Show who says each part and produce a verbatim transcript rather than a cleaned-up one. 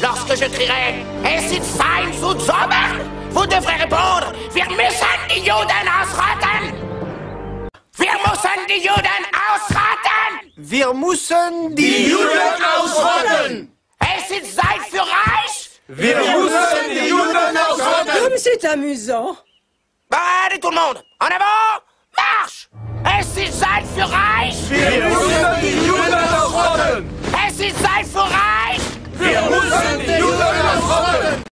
Speaker 1: Lorsque je crierai Es ist fein zu Sommer, vous devrez répondre Wir müssen die Juden ausrotten! Wir müssen die Juden ausrotten!
Speaker 2: Wir müssen die Juden ausrotten!
Speaker 1: Es ist Zeit für Reich!
Speaker 2: Wir müssen die Juden ausrotten!
Speaker 3: Comme c'est amusant!
Speaker 1: Bah, allez tout le monde, en avant, marche! Es ist Zeit für Reich!
Speaker 2: Wir müssen die Juden ausrotten!
Speaker 1: Es ist Zeit für Reich!
Speaker 2: Wir müssen die Juden ausrotten!